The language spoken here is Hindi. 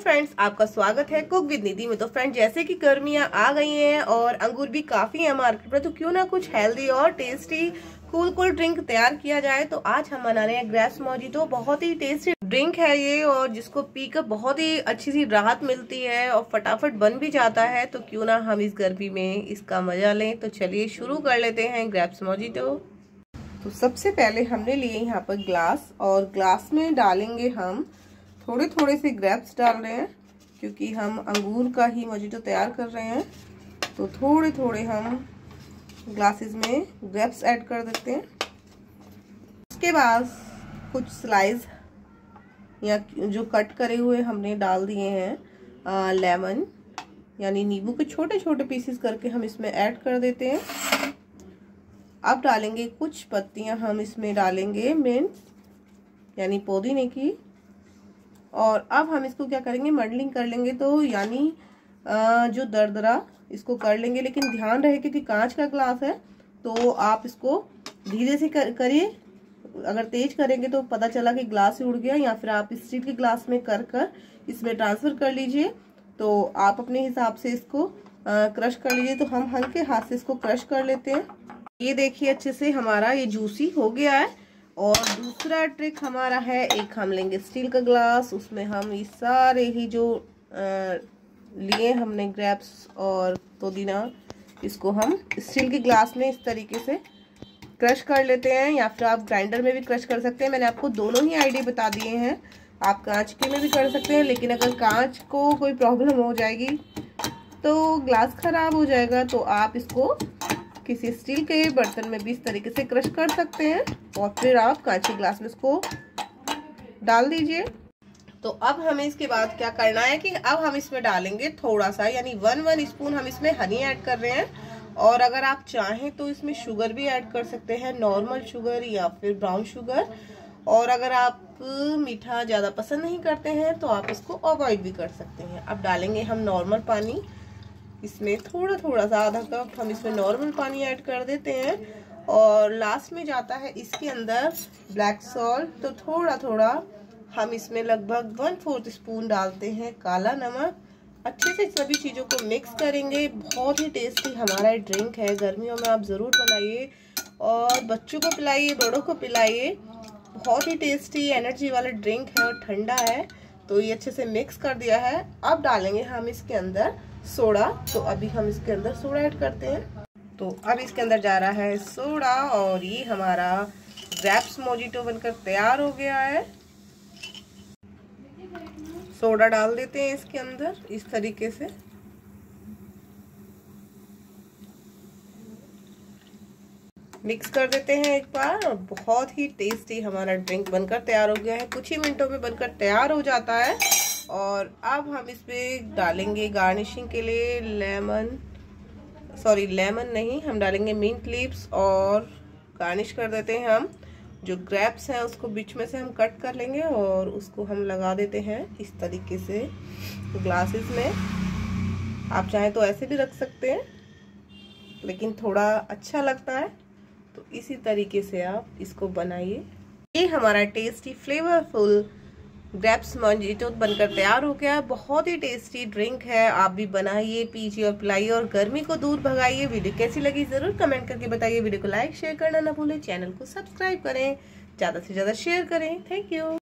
फ्रेंड्स, आपका स्वागत है कुक विद निधि में। तो फ्रेंड्स, जैसे कि गर्मियां आ गई हैं और अंगूर भी काफी है मार्केट में, तो क्यों ना कुछ हेल्दी और टेस्टी कूल ड्रिंक तैयार किया जाए। तो आज हम बना रहे हैं ग्रेप्स मोजिटो। बहुत ही टेस्टी ड्रिंक है ये और जिसको पीकर बहुत ही अच्छी सी राहत मिलती है और फटाफट बन भी जाता है। तो क्यों ना हम इस गर्मी में इसका मजा लें। तो चलिए शुरू कर लेते हैं ग्रेप्स मोजिटो। तो सबसे पहले हमने लिए यहाँ पर ग्लास और ग्लास में डालेंगे हम थोड़े थोड़े से ग्रेप्स डाल रहे हैं क्योंकि हम अंगूर का ही मोजिटो तैयार कर रहे हैं। तो थोड़े थोड़े हम ग्लासेस में ग्रेप्स ऐड कर देते हैं। उसके बाद कुछ स्लाइस या जो कट करे हुए हमने डाल दिए हैं लेमन यानी नींबू के छोटे छोटे पीसेस करके हम इसमें ऐड कर देते हैं। अब डालेंगे कुछ पत्तियां हम इसमें डालेंगे मिंट यानी पुदीने की। और अब हम इसको क्या करेंगे, मॉडलिंग कर लेंगे। तो यानी जो दरदरा इसको कर लेंगे, लेकिन ध्यान रहे क्योंकि कांच का ग्लास है तो आप इसको धीरे से करिए। अगर तेज करेंगे तो पता चला कि ग्लास ही उड़ गया, या फिर आप स्टील के ग्लास में कर इसमें ट्रांसफर कर लीजिए। तो आप अपने हिसाब से इसको क्रश कर लीजिए। तो हम हल्के हाथ से इसको क्रश कर लेते हैं। ये देखिए अच्छे से हमारा ये जूसी हो गया है। और दूसरा ट्रिक हमारा है, एक हम लेंगे स्टील का ग्लास, उसमें हम ये सारे ही जो लिए हमने ग्रेप्स और पुदीना, इसको हम स्टील के ग्लास में इस तरीके से क्रश कर लेते हैं, या फिर आप ग्राइंडर में भी क्रश कर सकते हैं। मैंने आपको दोनों ही आइडिया बता दिए हैं। आप कांच के में भी कर सकते हैं, लेकिन अगर कांच को कोई प्रॉब्लम हो जाएगी तो ग्लास खराब हो जाएगा, तो आप इसको किसी स्टील के बर्तन में भी इस तरीके से क्रश कर सकते हैं और फिर आप कांच के ग्लास में इसको डाल दीजिए। तो अब हमें इसके बाद क्या करना है कि अब हम इसमें डालेंगे थोड़ा सा यानी 1 स्पून हम इसमें हनी ऐड कर रहे हैं। और अगर आप चाहें तो इसमें शुगर भी ऐड कर सकते हैं, नॉर्मल शुगर या फिर ब्राउन शुगर। और अगर आप मीठा ज़्यादा पसंद नहीं करते हैं तो आप इसको अवॉइड भी कर सकते हैं। अब डालेंगे हम नॉर्मल पानी, इसमें थोड़ा थोड़ा सा आधा कप हम इसमें नॉर्मल पानी ऐड कर देते हैं। और लास्ट में जाता है इसके अंदर ब्लैक सॉल्ट। तो थोड़ा थोड़ा हम इसमें लगभग 1/4 स्पून डालते हैं काला नमक। अच्छे से सभी चीज़ों को मिक्स करेंगे। बहुत ही टेस्टी हमारा ड्रिंक है, गर्मियों में आप ज़रूर बनाइए और बच्चों को पिलाइए, बड़ों को पिलाइए। बहुत ही टेस्टी एनर्जी वाला ड्रिंक है और ठंडा है। तो ये अच्छे से मिक्स कर दिया है। अब डालेंगे हम इसके अंदर सोडा। तो अभी हम इसके अंदर सोडा ऐड करते हैं। तो अब इसके अंदर जा रहा है सोडा और ये हमारा ग्रेप्स मोजिटो बनकर तैयार हो गया है। सोडा डाल देते हैं इसके अंदर इस तरीके से। मिक्स कर देते हैं एक बार और बहुत ही टेस्टी हमारा ड्रिंक बनकर तैयार हो गया है। कुछ ही मिनटों में बनकर तैयार हो जाता है। और अब हम इसमें डालेंगे गार्निशिंग के लिए लेमन नहीं, हम डालेंगे मिंट लीव्स। और गार्निश कर देते हैं हम जो ग्रेप्स हैं उसको बीच में से हम कट कर लेंगे और उसको हम लगा देते हैं इस तरीके से ग्लासेस में। आप चाहें तो ऐसे भी रख सकते हैं, लेकिन थोड़ा अच्छा लगता है तो इसी तरीके से आप इसको बनाइए। ये हमारा टेस्टी फ्लेवरफुल ग्रेप्स मोजिटो बनकर तैयार हो गया है। बहुत ही टेस्टी ड्रिंक है, आप भी बनाइए, पीजिए और पिलाइए और गर्मी को दूर भगाइए। वीडियो कैसी लगी जरूर कमेंट करके बताइए। वीडियो को लाइक शेयर करना ना भूलें, चैनल को सब्सक्राइब करें, ज़्यादा से ज़्यादा शेयर करें। Thank you.